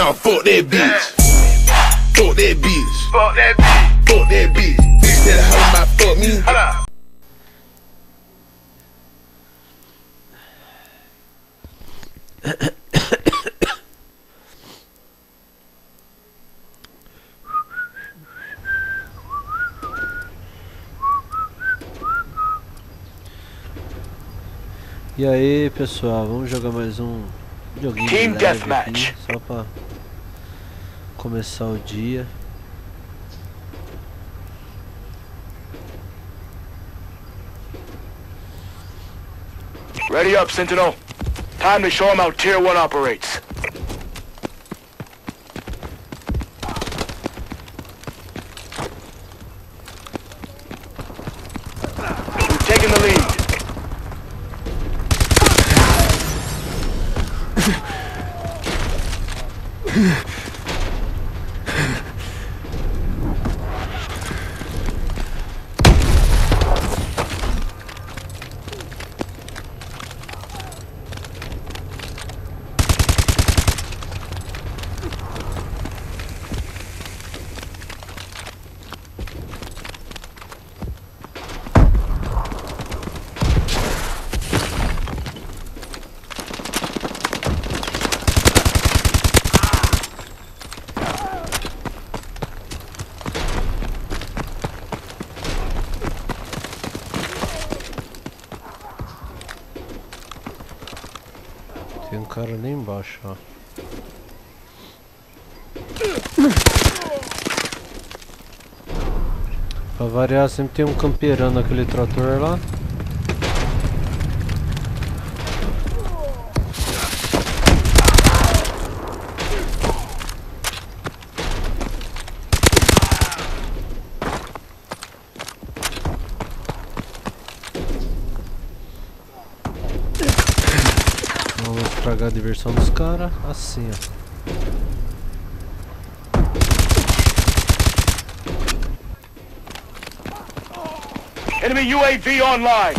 Nah, fuck that bitch. Fuck that bitch. Fuck that bitch. Fuck that bitch. Bitch that a hoe might fuck me. Hold up. E aí pessoal, vamos jogar mais um joguinho Team de leve Deathmatch. aqui, só pra começar o dia. Ready up, Sentinel. Time to show them how Tier 1 operates. We've taken the lead. Tem um cara ali embaixo, ó. Pra variar, sempre tem um camperando aquele trator lá. Vamos estragar a diversão dos caras, assim ó. Enemy UAV online.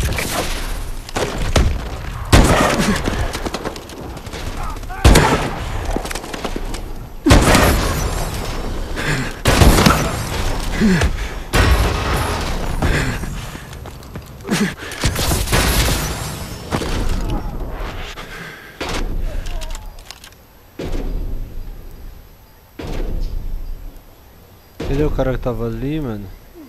Cadê o cara que tava ali, mano?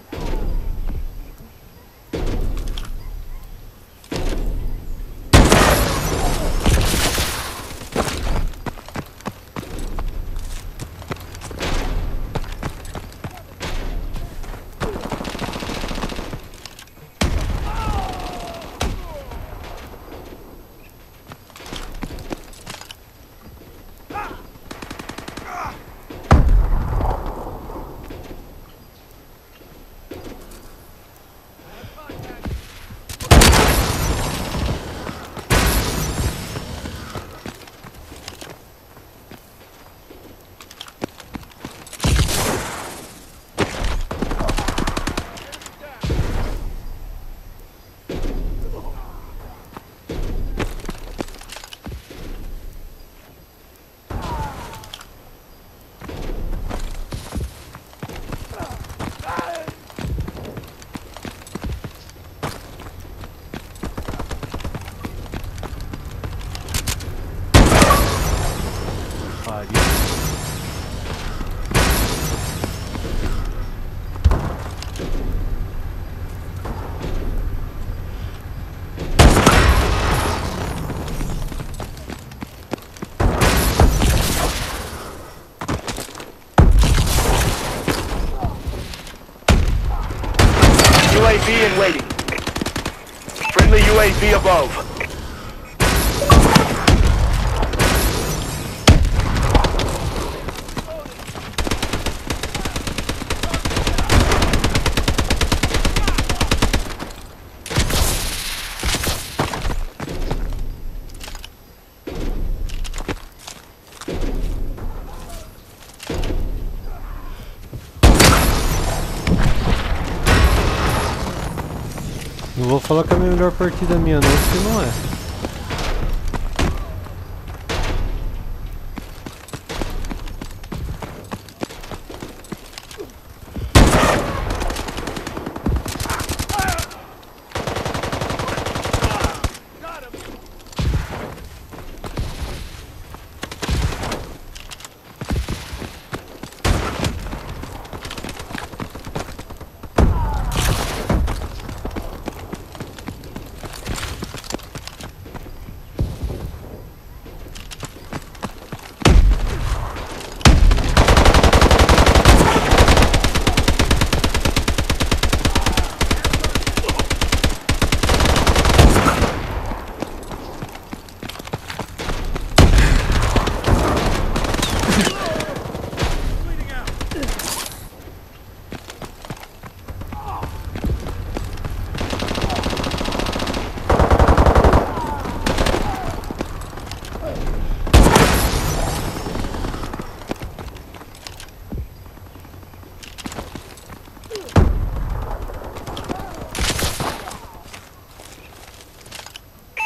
UAV in waiting. Friendly UAV above. Não vou falar que é a melhor partida minha não, porque não é.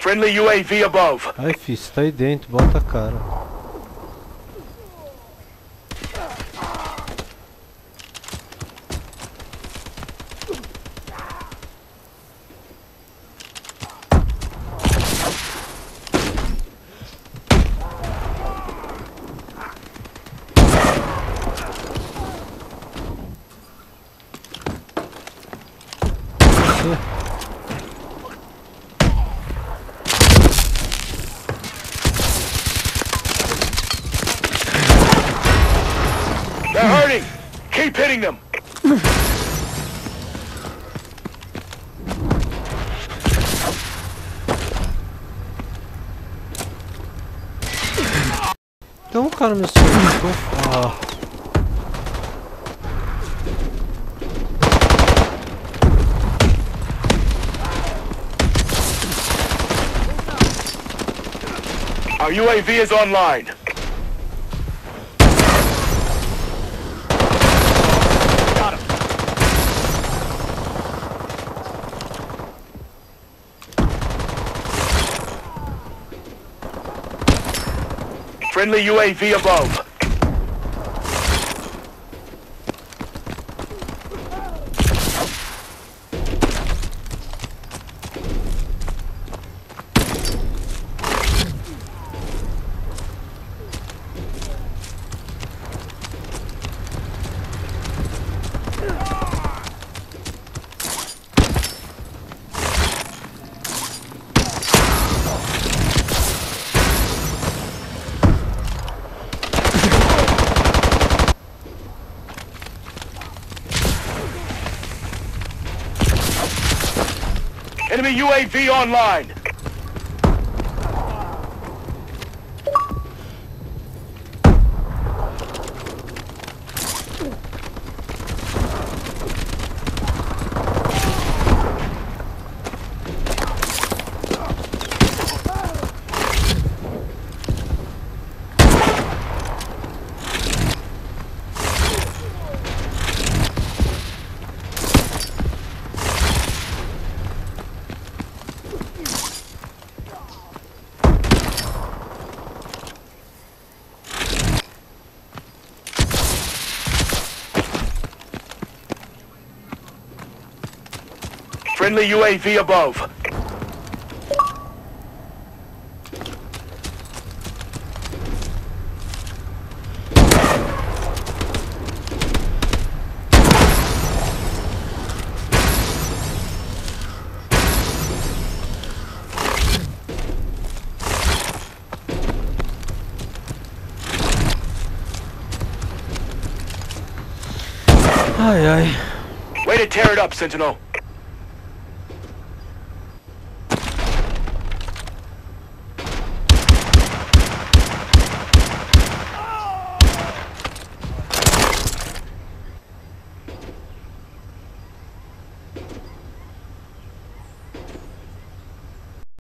Friendly UAV above. Ai, fi, você tá aí dentro, bota a cara. They're hurting. Keep hitting them. Tem um cara me acertou. Ah. Our UAV is online. Got him. Friendly UAV above. Enemy UAV online. Friendly UAV above. Ai, ai. Way to tear it up, Sentinel.